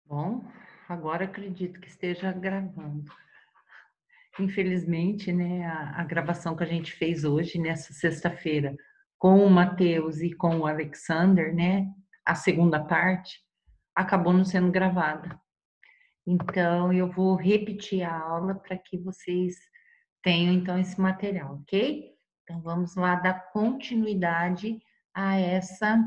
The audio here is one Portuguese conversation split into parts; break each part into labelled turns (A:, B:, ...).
A: Bom, agora acredito que esteja gravando. Infelizmente, né, a gravação que a gente fez hoje, nessa sexta-feira, com o Matheus e com o Alexander, né, a segunda parte, acabou não sendo gravada. Então, eu vou repetir a aula para que vocês tenham, então, esse material, ok? Então, vamos lá dar continuidade a essa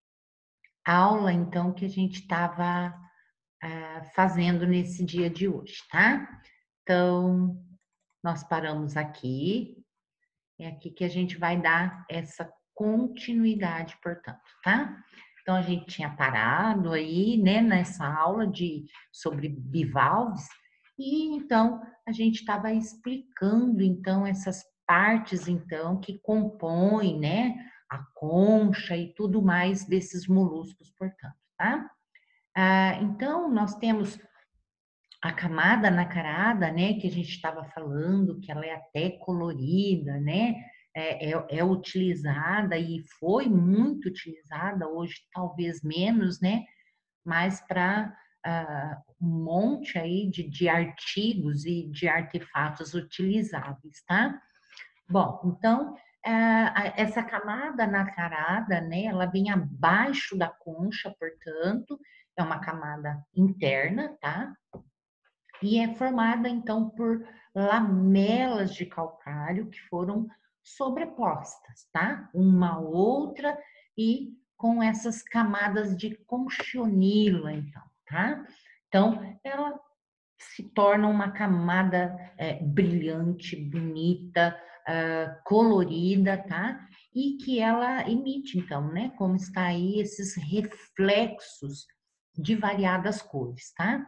A: aula, então, que a gente estava fazendo nesse dia de hoje, tá? Então, nós paramos aqui, é aqui que a gente vai dar essa continuidade, portanto, tá? Então, a gente tinha parado aí, né, nessa aula sobre bivalves, e então a gente estava explicando, então, essas partes, então, que compõem, né, a concha e tudo mais desses moluscos, portanto, tá? Então, nós temos a camada nacarada, né, que a gente estava falando, que ela é até colorida, né, é utilizada e foi muito utilizada, hoje talvez menos, né, mas para um monte aí de artigos e de artefatos utilizáveis, tá? Bom, então, essa camada nacarada, né, ela vem abaixo da concha, portanto, é uma camada interna, tá? E é formada então por lamelas de calcário que foram sobrepostas, tá? Uma outra e com essas camadas de conchionila, então, tá? Então, ela se torna uma camada brilhante, bonita, colorida, tá? E que ela emite, então, né? Como está aí esses reflexos de variadas cores, tá?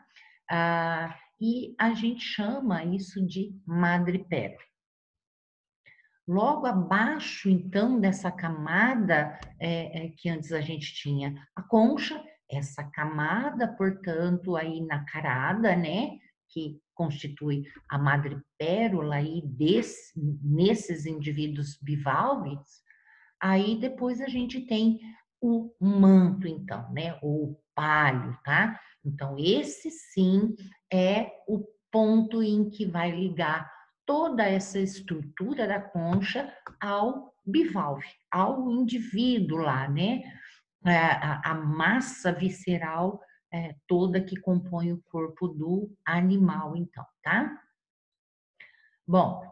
A: E a gente chama isso de madrepérola. Logo abaixo, então, dessa camada que antes a gente tinha a concha, essa camada, portanto, aí nacarada, né, que constitui a madrepérola aí nesses indivíduos bivalves, aí depois a gente tem o manto, então, né, ou o palho, tá? Então, esse sim é o ponto em que vai ligar toda essa estrutura da concha ao bivalve, ao indivíduo lá, né? A massa visceral toda que compõe o corpo do animal, então, tá? Bom,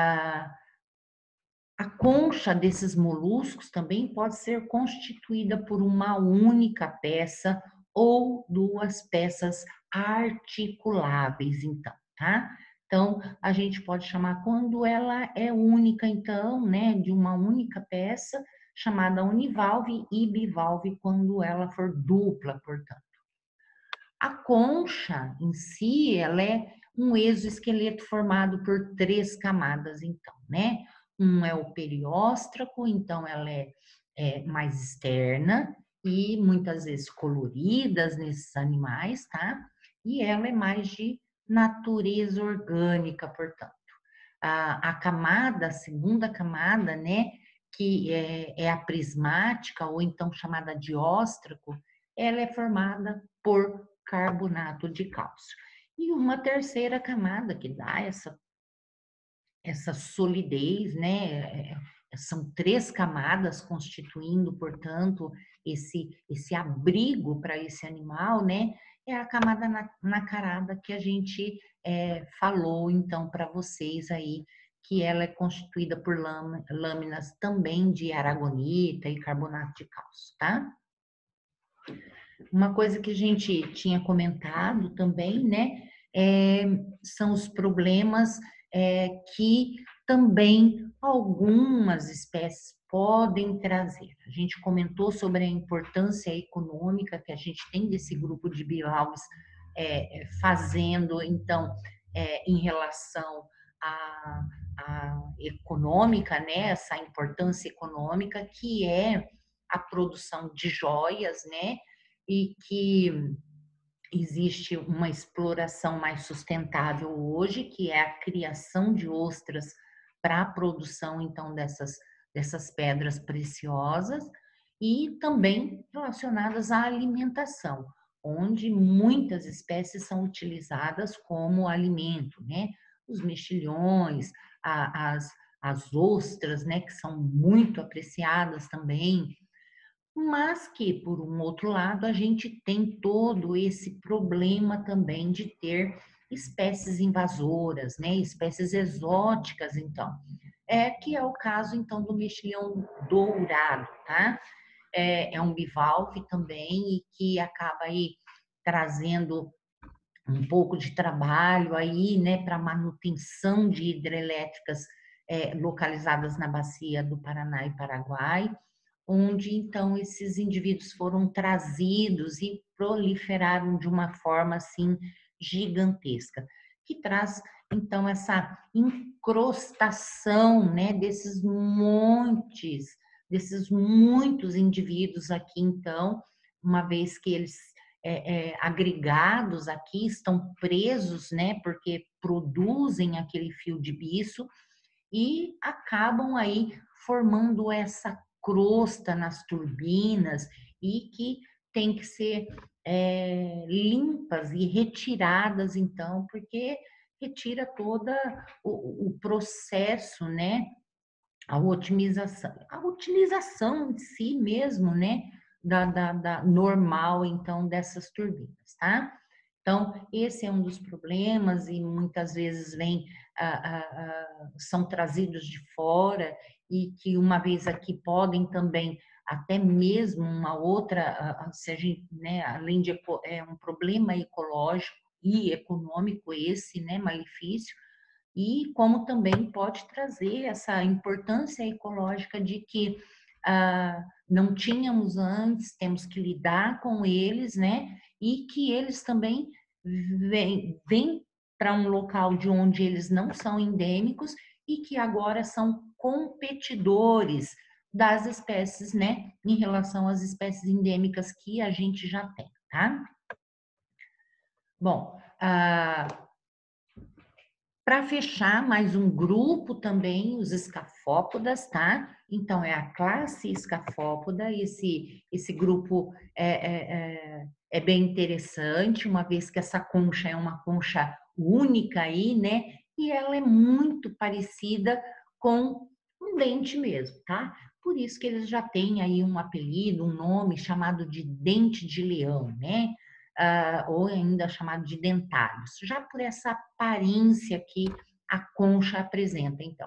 A: a concha desses moluscos também pode ser constituída por uma única peça ou duas peças articuláveis, então, tá? Então, a gente pode chamar quando ela é única, então, né, de uma única peça, chamada univalve, e bivalve quando ela for dupla, portanto. A concha em si, ela é um exoesqueleto formado por três camadas, então, né? Um é o perióstraco, então ela é mais externa e muitas vezes coloridas nesses animais, tá? E ela é mais de natureza orgânica, portanto. A camada, a segunda camada, né, que é a prismática, ou então chamada de óstraco, ela é formada por carbonato de cálcio. E uma terceira camada que dá essa solidez, né? São três camadas constituindo, portanto, esse abrigo para esse animal, né? É a camada nacarada que a gente falou, então, para vocês aí, que ela é constituída por lâminas também de aragonita e carbonato de cálcio, tá? Uma coisa que a gente tinha comentado também, né, são os problemas que também algumas espécies podem trazer. A gente comentou sobre a importância econômica que a gente tem desse grupo de bivalves fazendo, então, em relação à econômica, né, essa importância econômica que é a produção de joias, né, e que existe uma exploração mais sustentável hoje, que é a criação de ostras para a produção, então, dessas pedras preciosas, e também relacionadas à alimentação. onde muitas espécies são utilizadas como alimento, né? Os mexilhões, as ostras, né, que são muito apreciadas também, mas que, por um outro lado, a gente tem todo esse problema também de ter espécies invasoras, né, espécies exóticas, então, que é o caso, então, do mexilhão dourado, tá? É um bivalve também e que acaba aí trazendo um pouco de trabalho aí, né, para manutenção de hidrelétricas localizadas na bacia do Paraná e Paraguai, onde então esses indivíduos foram trazidos e proliferaram de uma forma assim gigantesca, que traz então essa incrustação, né, desses muitos indivíduos aqui então, uma vez que eles agregados aqui estão presos, né, porque produzem aquele fio de bicho e acabam aí formando essa crosta nas turbinas e que tem que ser limpas e retiradas, então, porque retira toda o processo, né? A utilização em si mesmo, né? Da normal, então, dessas turbinas, tá? Então, esse é um dos problemas e muitas vezes são trazidos de fora e que uma vez aqui podem também até mesmo uma outra, se a gente, né, além de um problema ecológico e econômico esse, né, malefício, e como também pode trazer essa importância ecológica de que não tínhamos antes, temos que lidar com eles, né? E que eles também vêm para um local de onde eles não são endêmicos e que agora são competidores das espécies, né? Em relação às espécies endêmicas que a gente já tem, tá? Bom, para fechar, mais um grupo também, os escafópodas, tá? Então, é a classe escafópoda, esse grupo é bem interessante, uma vez que essa concha é uma concha única aí, né? E ela é muito parecida com um dente mesmo, tá? Por isso que eles já têm aí um apelido, um nome chamado de dente de leão, né? Ou ainda chamado de dentários, já por essa aparência que a concha apresenta, então.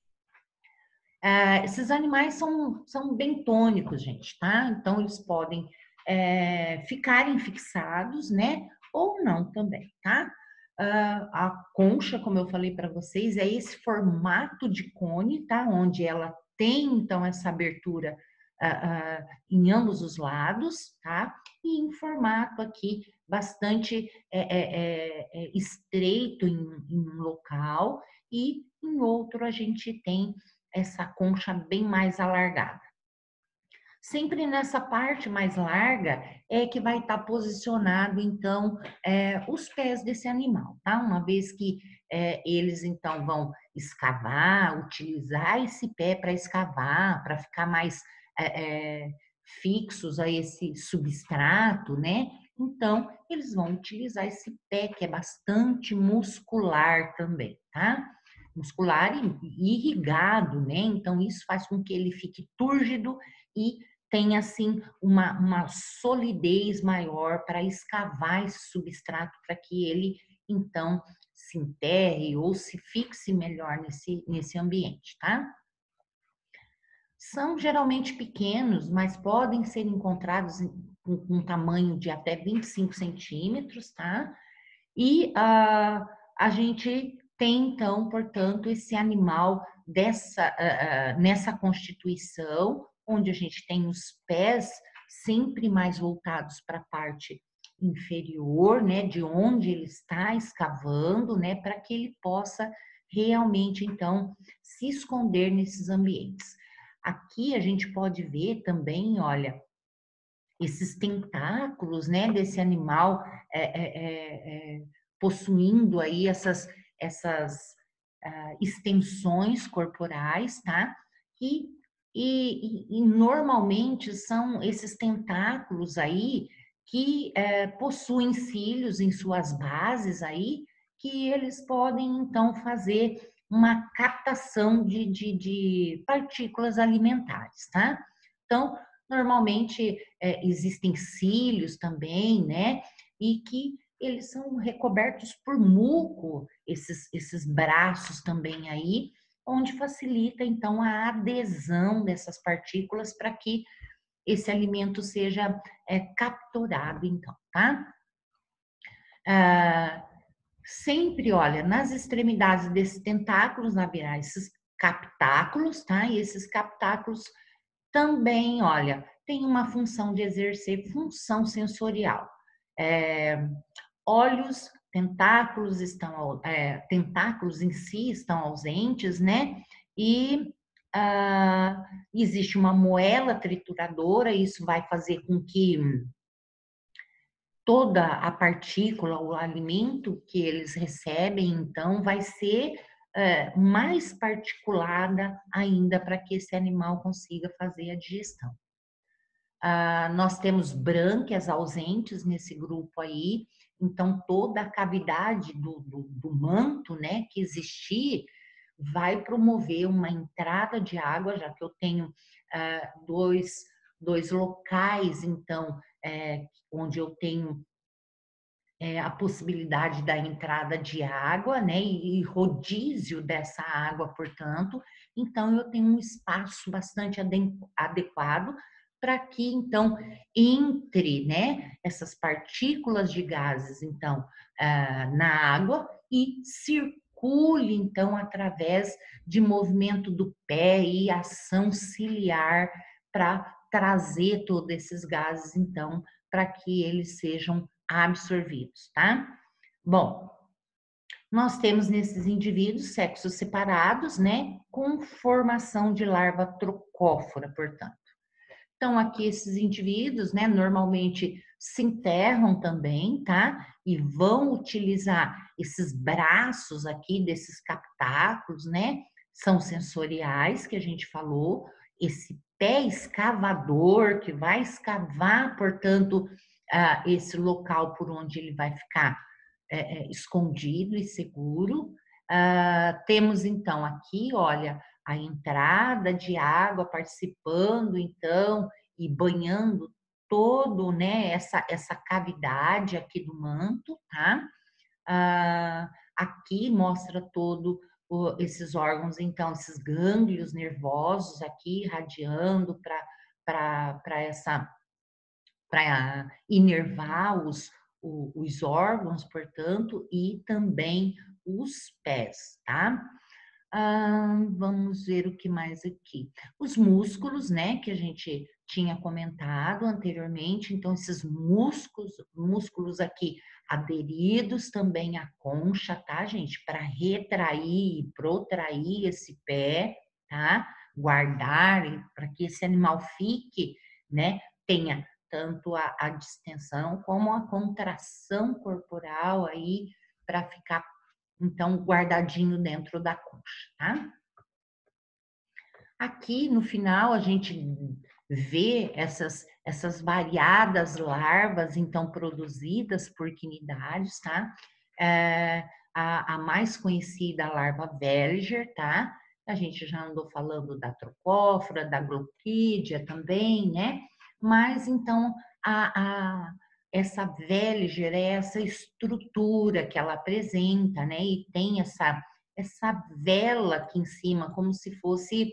A: Esses animais são bentônicos, gente, tá? Então, eles podem ficarem fixados, né? Ou não também, tá? A concha, como eu falei para vocês, é esse formato de cone, tá? Onde ela tem, então, essa abertura em ambos os lados, tá? E em formato aqui bastante estreito em um local e em outro a gente tem essa concha bem mais alargada. Sempre nessa parte mais larga é que vai estar posicionado, então, os pés desse animal, tá? Uma vez que eles, então, vão escavar, utilizar esse pé para escavar, para ficar mais fixos a esse substrato, né? Então, eles vão utilizar esse pé, que é bastante muscular também, tá? Muscular e irrigado, né? Então, isso faz com que ele fique túrgido e tem assim uma solidez maior para escavar esse substrato para que ele então se enterre ou se fixe melhor nesse ambiente, tá? São geralmente pequenos, mas podem ser encontrados com um tamanho de até 25 centímetros, tá? E a gente tem, então, portanto, esse animal nessa constituição, onde a gente tem os pés sempre mais voltados para a parte inferior, né, de onde ele está escavando, né, para que ele possa realmente, então, se esconder nesses ambientes. Aqui a gente pode ver também, olha, esses tentáculos, né, desse animal possuindo aí essas extensões corporais, tá? E normalmente são esses tentáculos aí que possuem cílios em suas bases aí, que eles podem então fazer uma captação de partículas alimentares, tá? Então, normalmente existem cílios também, né? E que eles são recobertos por muco, esses braços também aí, onde facilita então a adesão dessas partículas para que esse alimento seja capturado, então, tá? Ah, sempre, olha, nas extremidades desses tentáculos haverá esses captáculos, tá? E esses captáculos também, olha, têm uma função de exercer função sensorial. Olhos, tentáculos em si estão ausentes, né? E existe uma moela trituradora, isso vai fazer com que toda a partícula, o alimento que eles recebem, então, vai ser mais particulada ainda para que esse animal consiga fazer a digestão. Nós temos brânquias ausentes nesse grupo aí, então toda a cavidade do manto, né, que existir, vai promover uma entrada de água, já que eu tenho dois locais, então, onde eu tenho a possibilidade da entrada de água, né, e rodízio dessa água, portanto, então eu tenho um espaço bastante adequado para que então entre, né, essas partículas de gases, então, na água e circule então através de movimento do pé e ação ciliar para trazer todos esses gases, então, para que eles sejam absorvidos, tá? Bom, nós temos nesses indivíduos sexos separados, né, com formação de larva trocófora, portanto. Então, aqui esses indivíduos, né, normalmente se enterram também, tá? E vão utilizar esses braços aqui desses captáculos, né? São sensoriais, que a gente falou, esse pé escavador que vai escavar, portanto, esse local por onde ele vai ficar escondido e seguro. Temos então aqui, olha, a entrada de água participando, então, e banhando todo, né, essa cavidade aqui do manto, tá? Aqui mostra todo esses órgãos, então, esses gânglios nervosos aqui irradiando para essa para inervar os órgãos, portanto, e também os pés, tá? Vamos ver o que mais aqui. Os músculos, né, que a gente tinha comentado anteriormente, então esses músculos aqui aderidos também à concha, tá, gente? Para retrair e protrair esse pé, tá? Guardar, para que esse animal fique, né, tenha tanto a distensão como a contração corporal aí para ficar então guardadinho dentro da concha, tá? Aqui no final a gente vê essas variadas larvas então produzidas por quinidários, tá? A mais conhecida a larva Veliger, tá? A gente já andou falando da trocófora, da gloquídea também, né? Mas então essa Veliger é essa estrutura que ela apresenta, né? E tem essa vela aqui em cima, como se fosse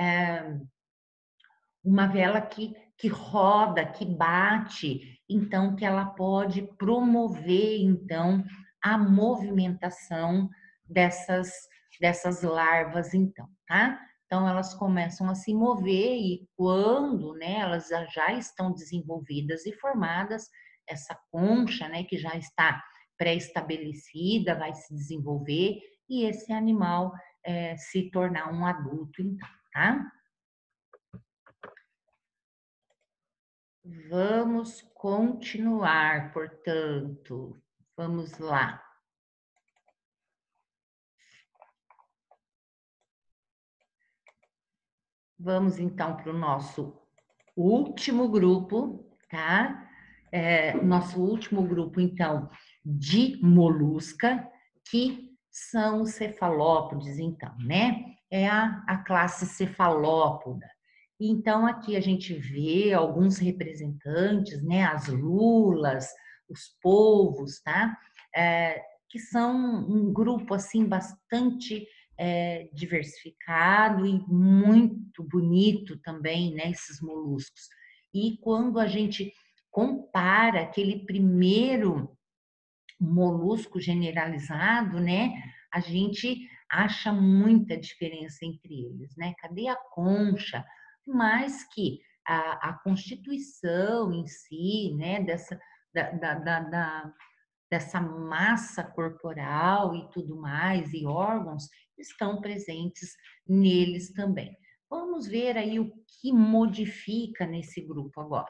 A: uma vela que roda, que bate, então que ela pode promover então a movimentação dessas larvas, então, tá? Então elas começam a se mover e quando, né, elas já estão desenvolvidas e formadas, essa concha, né, que já está pré-estabelecida, vai se desenvolver e esse animal se tornar um adulto, então, tá? Vamos continuar, portanto. Vamos lá. Vamos então para o nosso último grupo, tá? nosso último grupo, então, de molusca, que são os cefalópodes, então, né? É a classe cefalópoda. Então, aqui a gente vê alguns representantes, né? As lulas, os polvos, tá? Que são um grupo, assim, bastante diversificado e muito bonito também, né? Esses moluscos. E quando a gente compara aquele primeiro molusco generalizado, né? A gente acha muita diferença entre eles, né? Cadê a concha? Mas que a constituição em si, né? Dessa massa corporal e tudo mais, e órgãos, estão presentes neles também. Vamos ver aí o que modifica nesse grupo agora.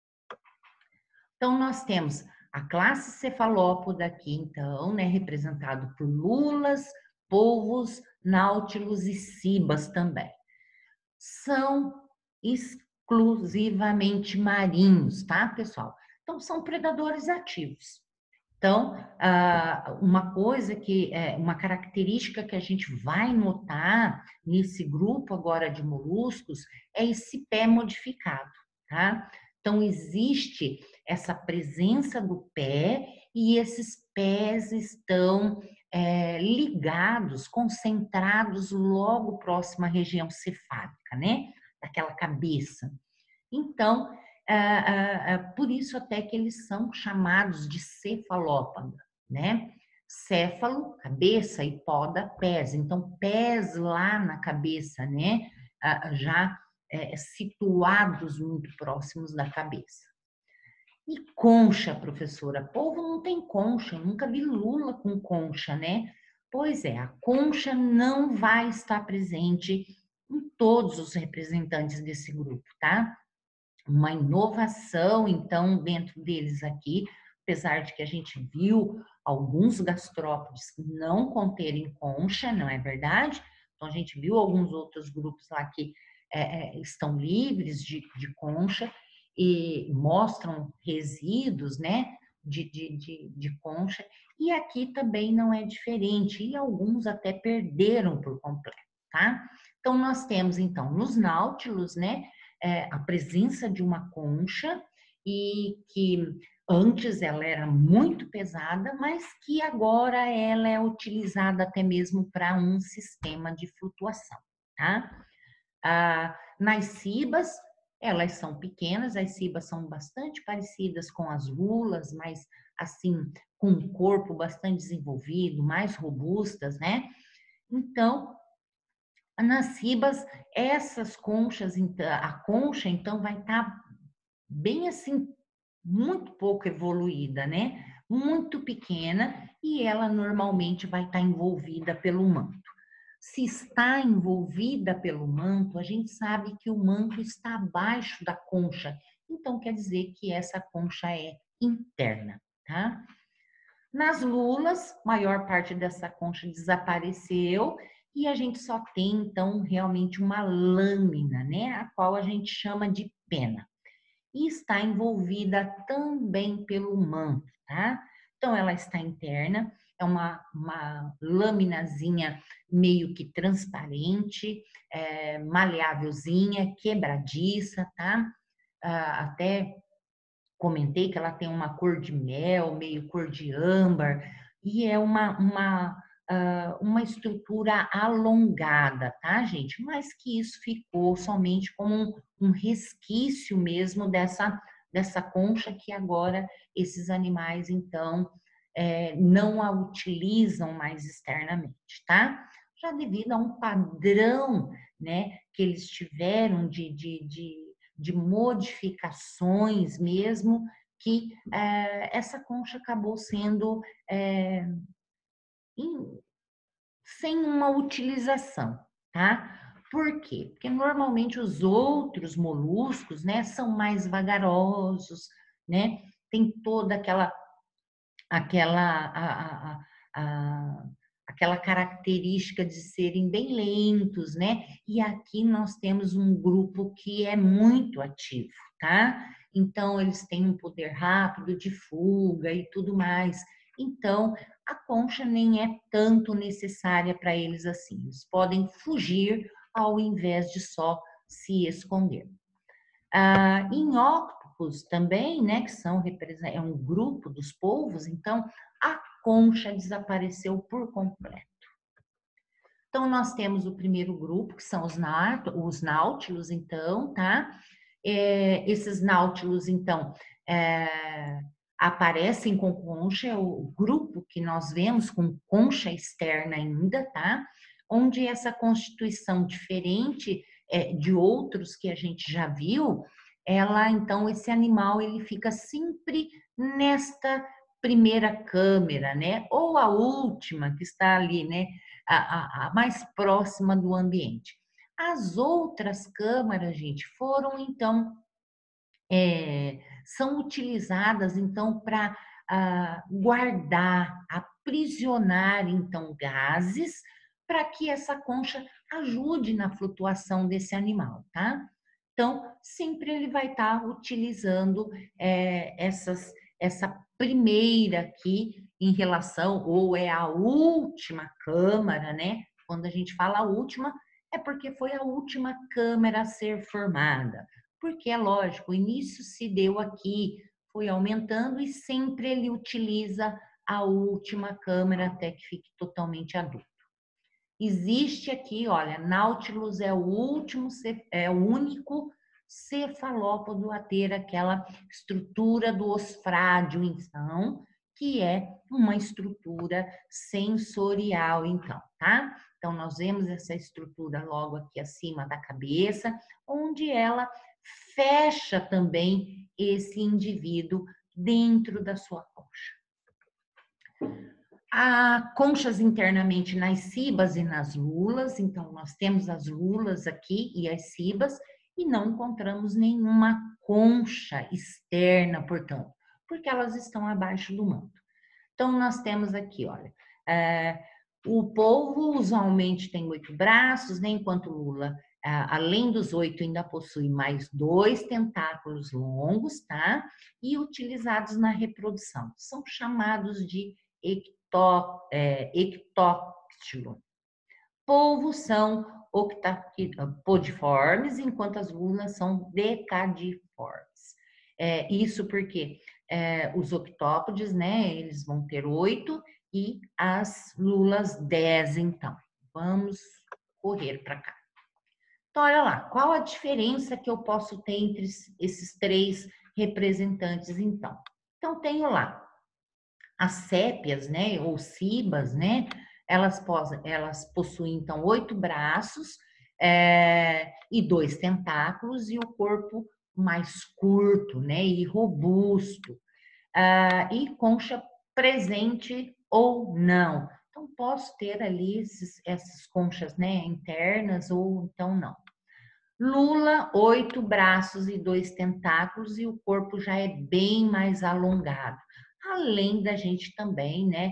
A: Então, nós temos a classe cefalópoda aqui, então, né, representado por lulas, polvos, náutilos e cibas também. São exclusivamente marinhos, tá, pessoal? Então, são predadores ativos. Então, uma coisa uma característica que a gente vai notar nesse grupo agora de moluscos é esse pé modificado, tá? Então, existe essa presença do pé e esses pés estão ligados, concentrados logo próximo à região cefálica, né? Daquela cabeça. Então, por isso até que eles são chamados de cefalópoda, né? Céfalo, cabeça, e poda, pés. Então, pés lá na cabeça, né? Já situados muito próximos da cabeça. E concha, professora? Polvo não tem concha, eu nunca vi lula com concha, né? Pois é, a concha não vai estar presente em todos os representantes desse grupo, tá? Uma inovação, então, dentro deles aqui, apesar de que a gente viu alguns gastrópodes não conterem concha, não é verdade? Então, a gente viu alguns outros grupos lá que estão livres de concha e mostram resíduos, né, de concha, e aqui também não é diferente, e alguns até perderam por completo, tá? Então, nós temos, então, nos náutilos, né, a presença de uma concha e que antes ela era muito pesada, mas que agora ela é utilizada até mesmo para um sistema de flutuação, tá? Nas cibas, elas são pequenas, as cibas são bastante parecidas com as lulas, mas assim, com um corpo bastante desenvolvido, mais robustas, né? Então, nas cibas, essas conchas, a concha, então, vai estar bem assim, muito pouco evoluída, né? Muito pequena e ela normalmente vai estar envolvida pelo manto. Se está envolvida pelo manto, a gente sabe que o manto está abaixo da concha, então quer dizer que essa concha é interna, tá? Nas lulas, maior parte dessa concha desapareceu e a gente só tem então realmente uma lâmina, né? A qual a gente chama de pena. E está envolvida também pelo manto, tá? Então ela está interna, é uma laminazinha meio que transparente, maleávelzinha, quebradiça, tá? Até comentei que ela tem uma cor de mel, meio cor de âmbar, e é uma estrutura alongada, tá, gente? Mas que isso ficou somente como um resquício mesmo dessa concha que agora esses animais, então, não a utilizam mais externamente, tá? Já devido a um padrão, né, que eles tiveram de modificações mesmo, que essa concha acabou sendo sem uma utilização, tá? Por quê? Porque normalmente os outros moluscos, né, são mais vagarosos, né? Tem toda aquela a, aquela característica de serem bem lentos, né? E aqui nós temos um grupo que é muito ativo, tá? então eles têm um poder rápido de fuga e tudo mais. Então, a concha nem é tanto necessária para eles assim. Eles podem fugir ao invés de só se esconder. Em óctopos também, né, que é um grupo dos polvos, então a concha desapareceu por completo. Então, nós temos o primeiro grupo, que são os náutilos, então, tá? Esses náutilos, então, aparecem com concha, é o grupo que nós vemos com concha externa ainda, tá? Onde essa constituição diferente de outros que a gente já viu, então, esse animal, ele fica sempre nesta primeira câmera, né? Ou a última, que está ali, né? A mais próxima do ambiente. As outras câmaras, gente, foram, então, são utilizadas, então, para guardar, aprisionar, então, gases, para que essa concha ajude na flutuação desse animal, tá? Então, sempre ele vai estar utilizando essa primeira aqui em relação, ou é a última câmara, né? Quando a gente fala a última, é porque foi a última câmara a ser formada. Porque é lógico, o início se deu aqui, foi aumentando e sempre ele utiliza a última câmara até que fique totalmente adulto. Existe aqui, olha, Nautilus é o único cefalópodo a ter aquela estrutura do osfrádio, então, que é uma estrutura sensorial, então, tá? Então, nós vemos essa estrutura logo aqui acima da cabeça, onde ela fecha também esse indivíduo dentro da sua concha. Há conchas internamente nas cibas e nas lulas, então nós temos as lulas aqui e as cibas, e não encontramos nenhuma concha externa, portanto, porque elas estão abaixo do manto. Então, nós temos aqui, olha, o polvo usualmente tem 8 braços, né, enquanto lula, além dos 8, ainda possui mais 2 tentáculos longos, tá? E utilizados na reprodução. São chamados de ectóctilo. Polvos são octapodiformes, enquanto as lulas são decadiformes. Isso porque os octópodes, né, eles vão ter 8 e as lulas 10, então. Vamos correr para cá. Então, olha lá, qual a diferença que eu posso ter entre esses 3 representantes, então? Então, tenho lá as sépias, né, ou cibas, né, elas possuem, então, 8 braços e 2 tentáculos e o corpo mais curto, né, e robusto, e concha presente ou não. Então, posso ter ali essas conchas, né, internas ou então não. Lula, 8 braços e 2 tentáculos e o corpo já é bem mais alongado. Além da gente também, né,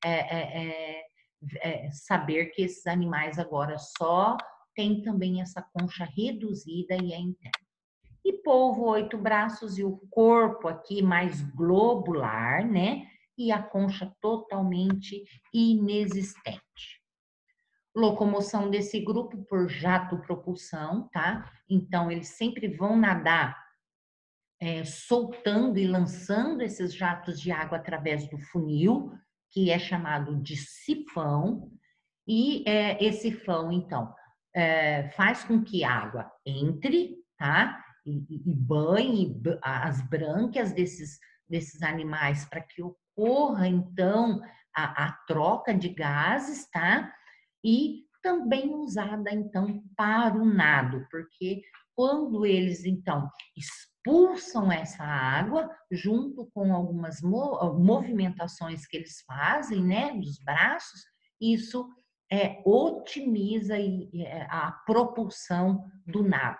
A: saber que esses animais agora só têm também essa concha reduzida e é interna. E polvo, 8 braços e o corpo aqui mais globular, né, e a concha totalmente inexistente. Locomoção desse grupo por jato propulsão, tá? Então, eles sempre vão nadar soltando e lançando esses jatos de água através do funil, que é chamado de sifão, e esse sifão, então, faz com que a água entre, tá? E banhe as brânquias desses animais para que ocorra, então, a troca de gases, tá? E também usada, então, para o nado, porque quando eles, então, expulsam essa água, junto com algumas movimentações que eles fazem, né, dos braços, isso otimiza a propulsão do nado.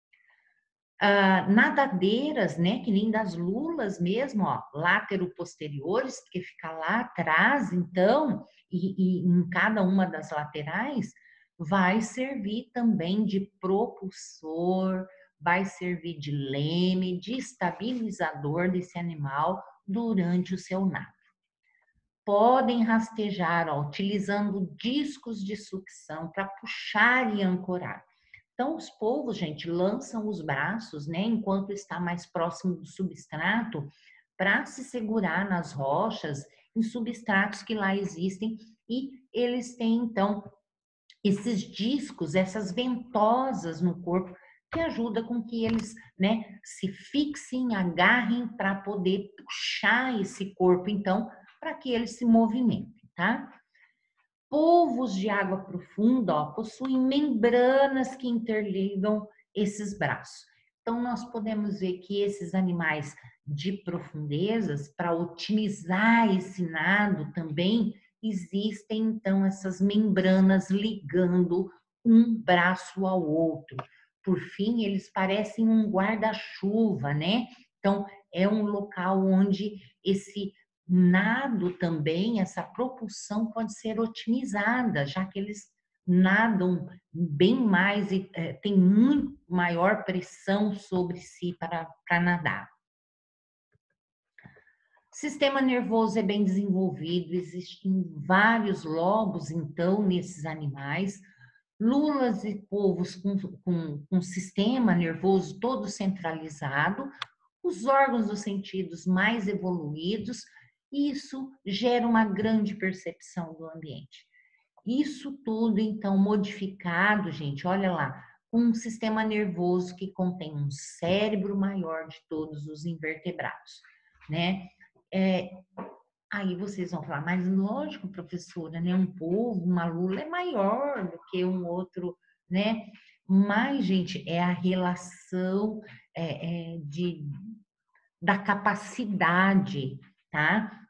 A: Nadadeiras, né, que nem das lulas mesmo, ó, látero-posteriores, que fica lá atrás, então, e em cada uma das laterais, vai servir também de propulsor vai servir de leme, de estabilizador desse animal durante o seu nado. Podem rastejar, ó, utilizando discos de sucção para puxar e ancorar. Então, os polvos, gente, lançam os braços, né, enquanto está mais próximo do substrato, para se segurar nas rochas, em substratos que lá existem, e eles têm, então, esses discos, essas ventosas no corpo, que ajuda com que eles, né, se fixem, agarrem para poder puxar esse corpo, então, para que ele se movimente, tá? Polvos de água profunda, ó, possuem membranas que interligam esses braços. Então, nós podemos ver que esses animais de profundezas, para otimizar esse nado também, existem, então, essas membranas ligando um braço ao outro. Por fim, eles parecem um guarda-chuva, né? Então, é um local onde esse nado também, essa propulsão pode ser otimizada, já que eles nadam bem mais e tem muito maior pressão sobre si para nadar. Sistema nervoso é bem desenvolvido, existem vários lobos, então, nesses animais. Lulas e polvos com sistema nervoso todo centralizado, os órgãos dos sentidos mais evoluídos, e isso gera uma grande percepção do ambiente. Isso tudo, então, modificado, gente, olha lá, um sistema nervoso que contém um cérebro maior de todos os invertebrados, né? Aí vocês vão falar, mas lógico, professora, né? Um polvo, uma lula é maior do que um outro, né? Mas, gente, é a relação da capacidade, tá?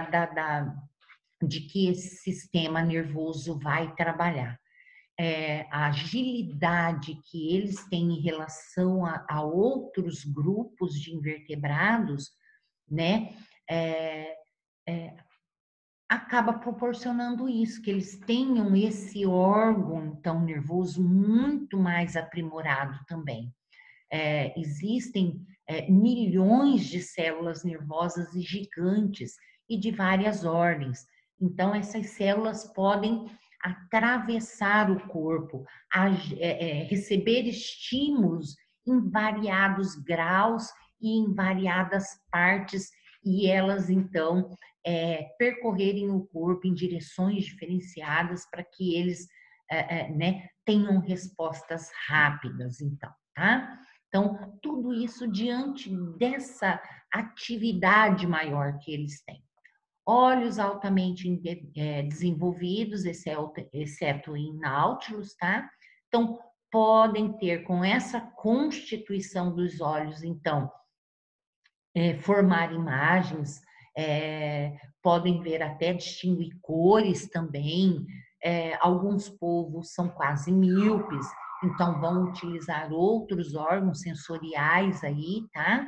A: De que esse sistema nervoso vai trabalhar. A agilidade que eles têm em relação a outros grupos de invertebrados, né? É, acaba proporcionando isso, que eles tenham esse órgão, então, nervoso muito mais aprimorado também. Existem milhões de células nervosas gigantes e de várias ordens. Então, essas células podem atravessar o corpo, receber estímulos em variados graus e em variadas partes, e elas, então, percorrerem o corpo em direções diferenciadas para que eles né, tenham respostas rápidas, então, tá? Então, tudo isso diante dessa atividade maior que eles têm. Olhos altamente desenvolvidos, exceto em náutilos, tá? Então, podem ter, com essa constituição dos olhos, então, formar imagens, podem ver até distinguir cores também. Alguns polvos são quase míopes, então vão utilizar outros órgãos sensoriais aí, tá?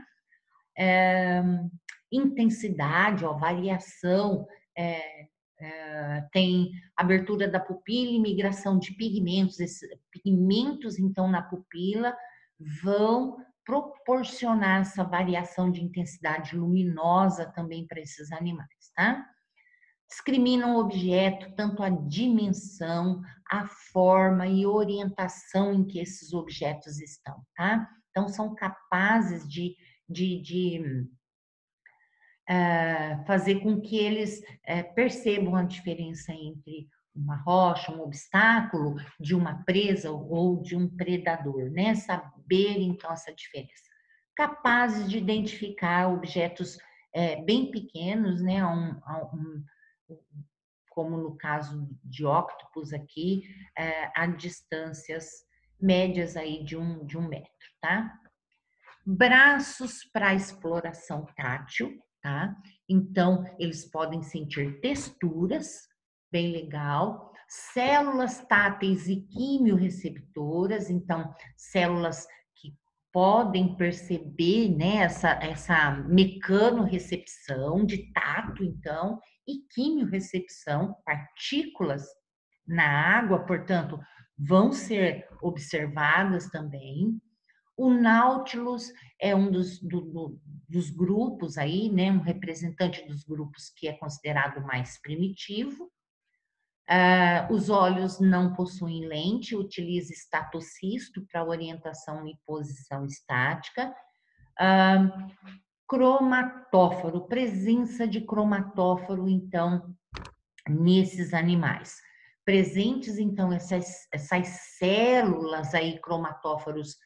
A: Intensidade, ó, variação, tem abertura da pupila e migração de pigmentos. Esses pigmentos, então, na pupila vão proporcionar essa variação de intensidade luminosa também para esses animais, tá? Discriminam o objeto, tanto a dimensão, a forma e orientação em que esses objetos estão, tá? Então, são capazes de fazer com que eles percebam a diferença entre uma rocha, um obstáculo, de uma presa ou de um predador, né? Saber, então, essa diferença. Capazes de identificar objetos bem pequenos, né? Como no caso de óctopus aqui, a distâncias médias aí de um metro, tá? Braços para exploração tátil, tá? Então, eles podem sentir texturas, bem legal. Células táteis e quimiorreceptoras, então, células que podem perceber, né, essa mecanorrecepção de tato, então, e quimiorrecepção, partículas na água, portanto, vão ser observadas também. O Nautilus é um dos grupos aí, né? Um representante dos grupos que é considerado mais primitivo. Os olhos não possuem lente, utiliza estatocisto para orientação e posição estática. Cromatóforo, presença de cromatóforo, então, nesses animais. Presentes, então, essas células aí, cromatóforos,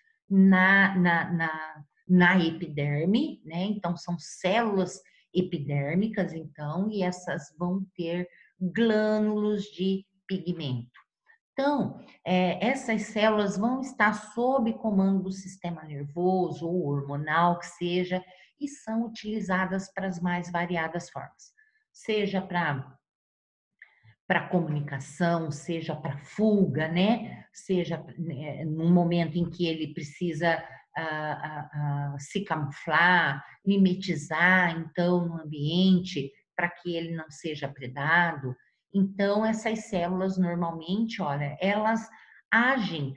A: na epiderme, né? Então, são células epidérmicas, então, e essas vão ter glânulos de pigmento. Então, essas células vão estar sob comando do sistema nervoso ou hormonal, que seja, e são utilizadas para as mais variadas formas, seja para comunicação, seja para fuga, né? Seja no momento em que ele precisa se camuflar, mimetizar, então, no ambiente, para que ele não seja predado. Então, essas células, normalmente, olha, elas agem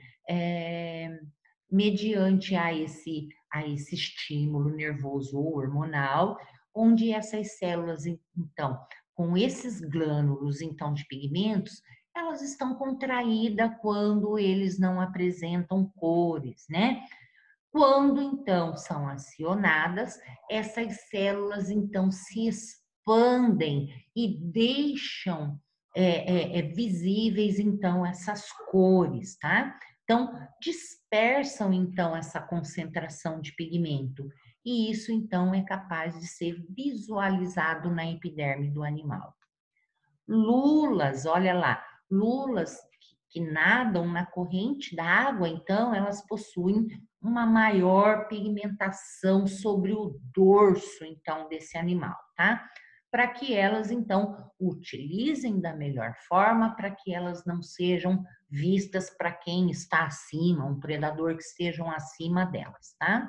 A: mediante a esse estímulo nervoso ou hormonal, onde essas células, então, com esses glânulos, então, de pigmentos, elas estão contraídas quando eles não apresentam cores, né? Quando, então, são acionadas, essas células, então, se expandem e deixam visíveis, então, essas cores, tá? Então, dispersam, então, essa concentração de pigmento. E isso, então, é capaz de ser visualizado na epiderme do animal. Lulas, olha lá, lulas que nadam na corrente da água, então elas possuem uma maior pigmentação sobre o dorso, então, desse animal, tá? Para que elas, então, utilizem da melhor forma, para que elas não sejam vistas para quem está acima, um predador que estejam acima delas, tá?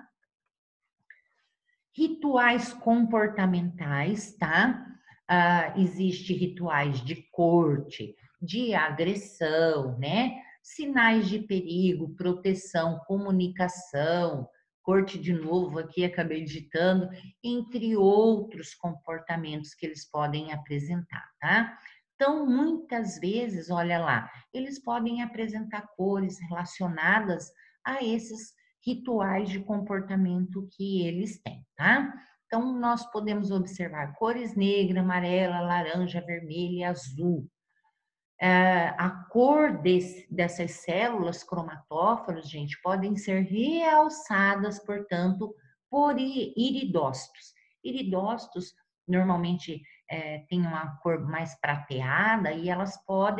A: Rituais comportamentais, tá? Existe rituais de corte, de agressão, né? Sinais de perigo, proteção, comunicação, corte de novo aqui, acabei digitando, entre outros comportamentos que eles podem apresentar, tá? Então, muitas vezes, olha lá, eles podem apresentar cores relacionadas a esses rituais de comportamento que eles têm, tá? Então, nós podemos observar cores negra, amarela, laranja, vermelha e azul. A cor dessas células cromatóforos, gente, podem ser realçadas, portanto, por iridócitos. Iridócitos normalmente têm uma cor mais prateada e elas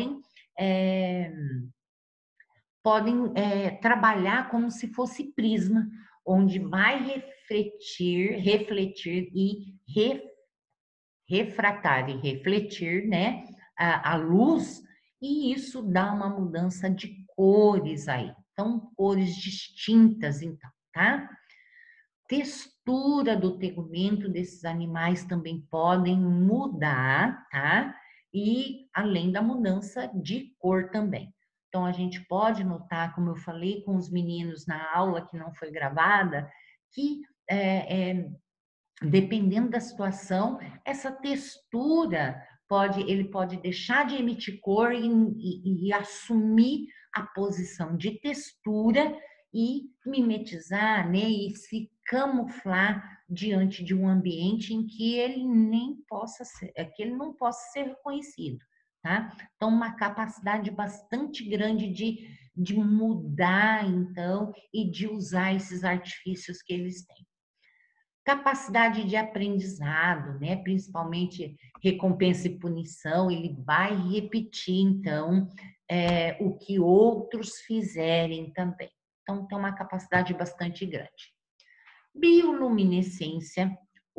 A: podem trabalhar como se fosse prisma, onde vai refletir e refratar e refletir, né, a luz, e isso dá uma mudança de cores aí. Então, cores distintas, então, tá? Textura do tegumento desses animais também podem mudar, tá? E além da mudança de cor também. Então, a gente pode notar, como eu falei com os meninos na aula que não foi gravada, que dependendo da situação, essa textura ele pode deixar de emitir cor e assumir a posição de textura e mimetizar, né, e se camuflar diante de um ambiente em que ele nem possa ser, que ele não possa ser reconhecido, tá? Então, uma capacidade bastante grande de mudar, então, e de usar esses artifícios que eles têm. Capacidade de aprendizado, né? Principalmente recompensa e punição, ele vai repetir, então, o que outros fizerem também. Então, tem uma capacidade bastante grande. Bioluminescência,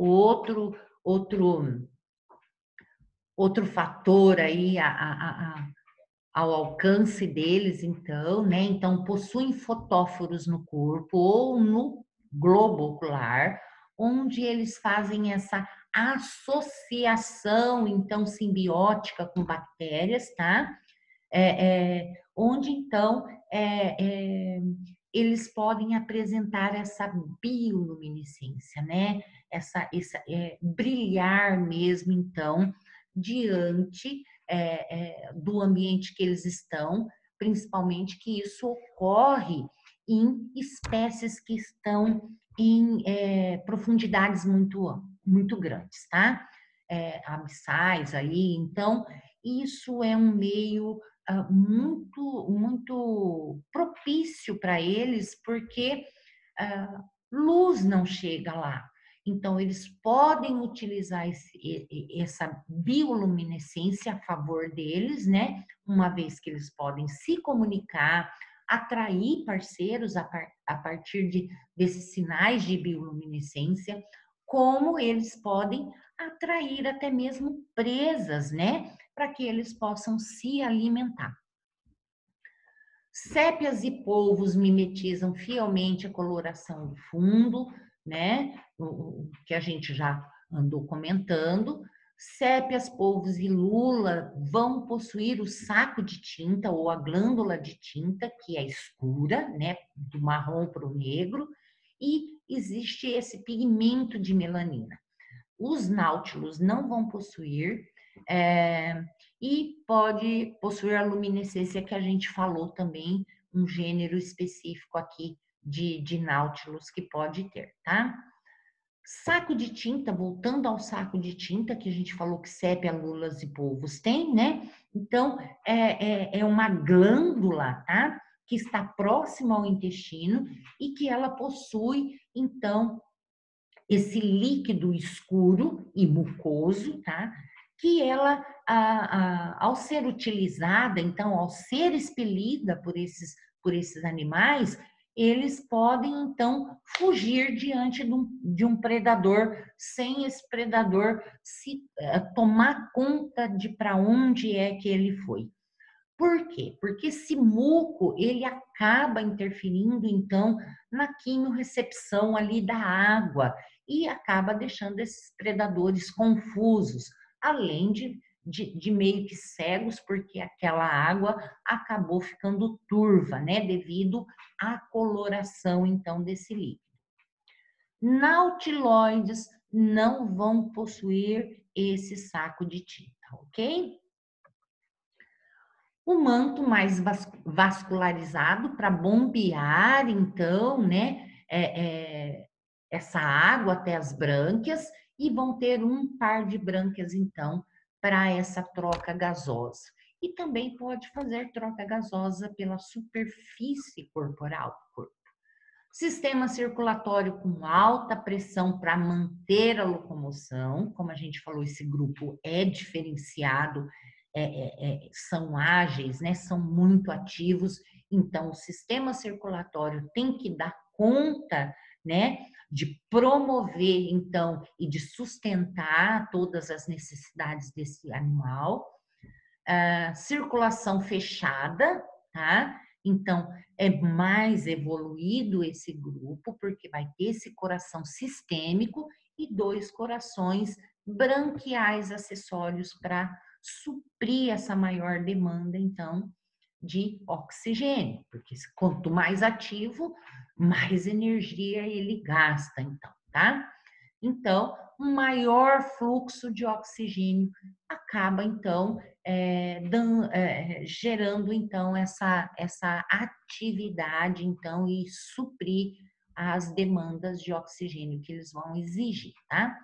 A: outro fator aí ao alcance deles, então, né? Então, possuem fotóforos no corpo ou no globo ocular, onde eles fazem essa associação, então, simbiótica com bactérias, tá? Onde, então, eles podem apresentar essa bioluminescência, né? Brilhar mesmo, então, diante do ambiente que eles estão, principalmente que isso ocorre em espécies que estão em profundidades muito grandes, tá? Abissais aí, então isso é um meio muito propício para eles, porque luz não chega lá. Então, eles podem utilizar essa bioluminescência a favor deles, né? Uma vez que eles podem se comunicar, atrair parceiros a partir desses sinais de bioluminescência, como eles podem atrair até mesmo presas, né? Para que eles possam se alimentar. Sépias e polvos mimetizam fielmente a coloração do fundo, né? O que a gente já andou comentando. Sépias, polvos e lula vão possuir o saco de tinta ou a glândula de tinta, que é escura, né? Do marrom para o negro, e existe esse pigmento de melanina. Os náutilos não vão possuir, e pode possuir a luminescência que a gente falou também, um gênero específico aqui de náutilos que pode ter, tá? Saco de tinta, voltando ao saco de tinta, que a gente falou que sépia, lulas e polvos tem, né? Então, é uma glândula, tá? Que está próxima ao intestino e que ela possui, então, esse líquido escuro e mucoso, tá? Que ela, ao ser utilizada, então, ao ser expelida por esses animais, eles podem, então, fugir diante de um predador, sem esse predador se tomar conta de para onde é que ele foi. Por quê? Porque esse muco, ele acaba interferindo, então, na quimiorrecepção ali da água e acaba deixando esses predadores confusos, além de meio que cegos, porque aquela água acabou ficando turva, né? Devido à coloração, então, desse líquido. Nautiloides não vão possuir esse saco de tinta, ok? O manto mais vascularizado para bombear, então, né, essa água até as brânquias e vão ter um par de brânquias, então, para essa troca gasosa. E também pode fazer troca gasosa pela superfície corporal do corpo. Sistema circulatório com alta pressão para manter a locomoção, como a gente falou, esse grupo é diferenciado, são ágeis, né? São muito ativos, então o sistema circulatório tem que dar conta, né? De promover, então, e de sustentar todas as necessidades desse animal. Circulação fechada, tá? Então, é mais evoluído esse grupo, porque vai ter esse coração sistêmico e 2 corações branquiais acessórios para suprir essa maior demanda, então, de oxigênio, porque quanto mais ativo, mais energia ele gasta, então, tá? Então, um maior fluxo de oxigênio acaba, então, gerando, então, essa atividade, então, e suprir as demandas de oxigênio que eles vão exigir, tá?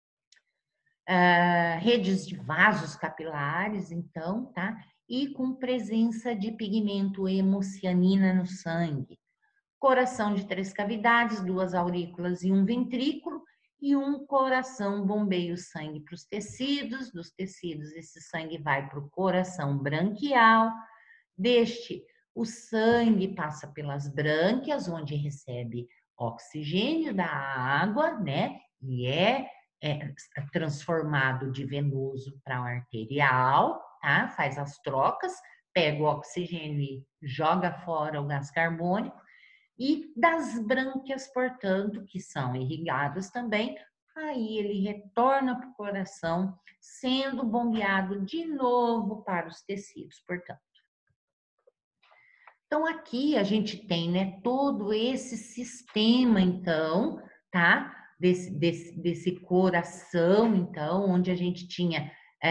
A: Redes de vasos capilares, então, tá? E com presença de pigmento hemocianina no sangue. Coração de 3 cavidades, 2 aurículas e um ventrículo, e um coração bombeia o sangue para os tecidos, dos tecidos esse sangue vai para o coração branquial, deste o sangue passa pelas brânquias, onde recebe oxigênio da água, né? E é transformado de venoso para arterial, tá? Faz as trocas, pega o oxigênio e joga fora o gás carbônico, e das brânquias, portanto, que são irrigadas também, aí ele retorna para o coração, sendo bombeado de novo para os tecidos, portanto. Então, aqui a gente tem, né, todo esse sistema, então, tá? Desse coração, então, onde a gente tinha,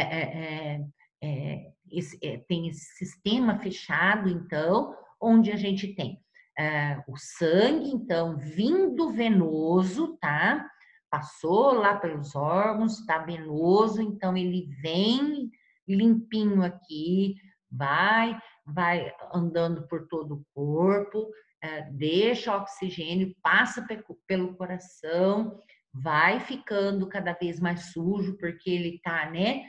A: tem esse sistema fechado, então, onde a gente tem o sangue, então, vindo venoso, tá? Passou lá pelos órgãos, tá venoso, então ele vem limpinho aqui, vai andando por todo o corpo, deixa oxigênio, passa pelo coração, vai ficando cada vez mais sujo, porque ele está, né,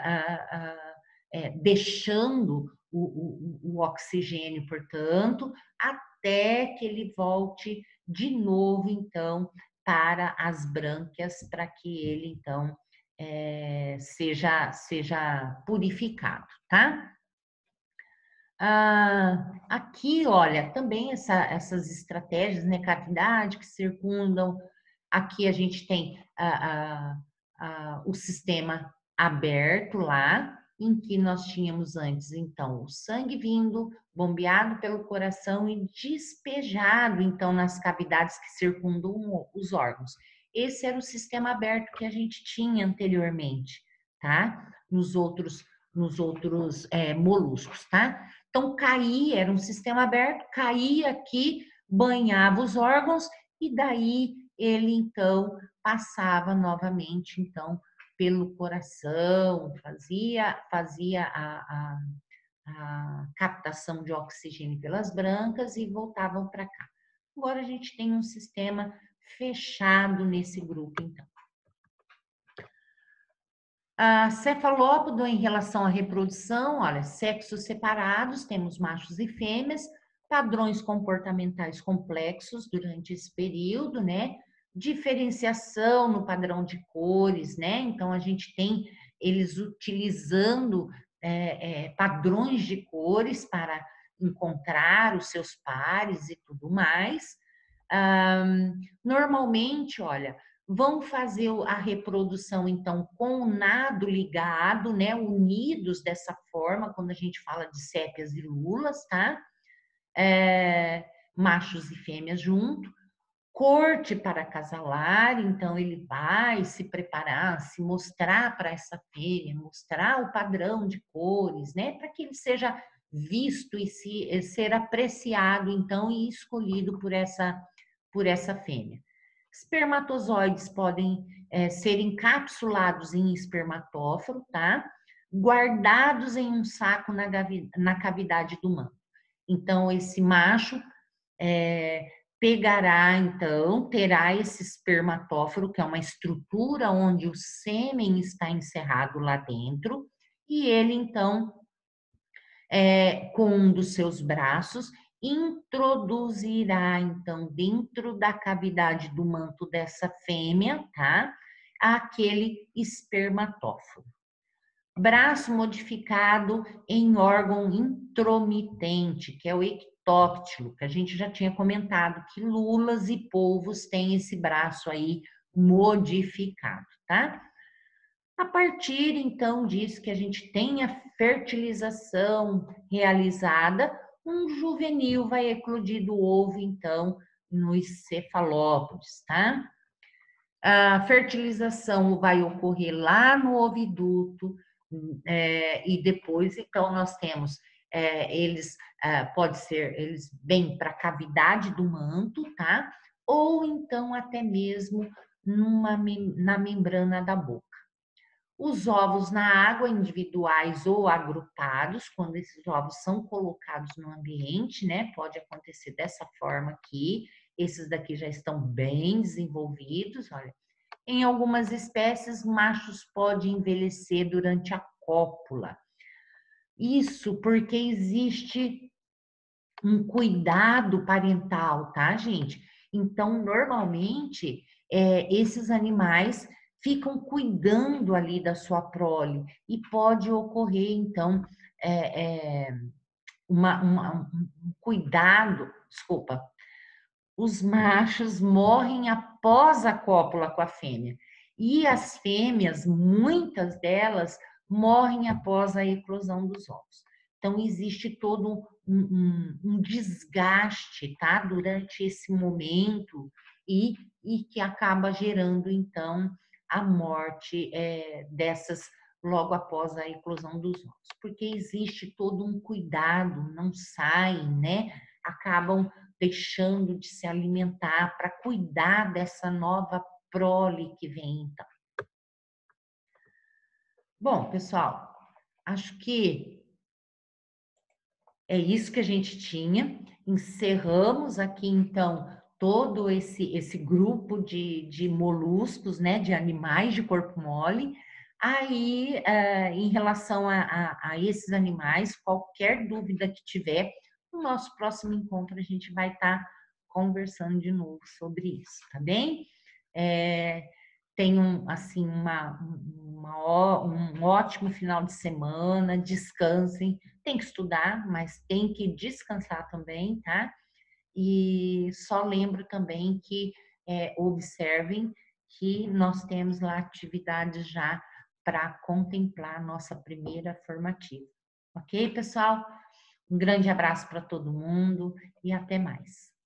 A: deixando o oxigênio, portanto, até que ele volte de novo, então, para as brânquias, para que ele, então, seja purificado, tá? Aqui, olha, também essas estratégias, né, cavidade que circundam. Aqui a gente tem o sistema aberto lá, em que nós tínhamos antes, então, o sangue vindo, bombeado pelo coração e despejado, então, nas cavidades que circundam os órgãos. Esse era o sistema aberto que a gente tinha anteriormente, tá? Nos outros moluscos, tá? Então, caía, era um sistema aberto, caía aqui, banhava os órgãos e daí ele, então, passava novamente, então, pelo coração, fazia a captação de oxigênio pelas brancas e voltavam para cá. Agora a gente tem um sistema fechado nesse grupo, então. Cefalópodo em relação à reprodução, olha, sexos separados, temos machos e fêmeas, padrões comportamentais complexos durante esse período, né? Diferenciação no padrão de cores, né? Então, a gente tem eles utilizando padrões de cores para encontrar os seus pares e tudo mais. Normalmente, olha, vão fazer a reprodução, então, com o nado ligado, né? Unidos dessa forma, quando a gente fala de sépias e lulas, tá? Machos e fêmeas junto. Corte para acasalar, então ele vai se preparar, se mostrar para essa fêmea, mostrar o padrão de cores, né? Para que ele seja visto e ser apreciado, então, e escolhido por essa fêmea. Espermatozoides podem ser encapsulados em espermatóforo, tá? Guardados em um saco na cavidade do manto. Então, esse macho pegará, então, terá esse espermatóforo, que é uma estrutura onde o sêmen está encerrado lá dentro, e ele, então, com um dos seus braços, introduzirá, então, dentro da cavidade do manto dessa fêmea, tá? Aquele espermatóforo. Braço modificado em órgão intromitente, que é o ectóctilo, que a gente já tinha comentado, que lulas e polvos têm esse braço aí modificado, tá? A partir, então, disso que a gente tem a fertilização realizada, um juvenil vai eclodir do ovo, então, nos cefalópodes, tá? A fertilização vai ocorrer lá no oviduto, e depois, então, nós temos, eles vêm para a cavidade do manto, tá? Ou então até mesmo na membrana da boca. Os ovos na água, individuais ou agrupados, quando esses ovos são colocados no ambiente, né? Pode acontecer dessa forma aqui. Esses daqui já estão bem desenvolvidos, olha. Em algumas espécies, machos podem envelhecer durante a cópula. Isso porque existe um cuidado parental, tá, gente? Então, normalmente, esses animais ficam cuidando ali da sua prole e pode ocorrer, então, um cuidado, desculpa, os machos morrem após a cópula com a fêmea e as fêmeas, muitas delas, morrem após a eclosão dos ovos. Então, existe todo um desgaste, tá? Durante esse momento e que acaba gerando, então, a morte dessas logo após a eclosão dos ovos. Porque existe todo um cuidado, não saem, né? Acabam deixando de se alimentar para cuidar dessa nova prole que vem, então. Bom, pessoal, acho que é isso que a gente tinha. Encerramos aqui, então, todo esse grupo de moluscos, né, de animais de corpo mole. Aí, em relação a esses animais, qualquer dúvida que tiver, no nosso próximo encontro a gente vai estar conversando de novo sobre isso, tá bem? Tenham, assim, um ótimo final de semana, descansem. Tem que estudar, mas tem que descansar também, tá? E só lembro também que observem que nós temos lá atividades já para contemplar a nossa primeira formativa. Ok, pessoal? Um grande abraço para todo mundo e até mais.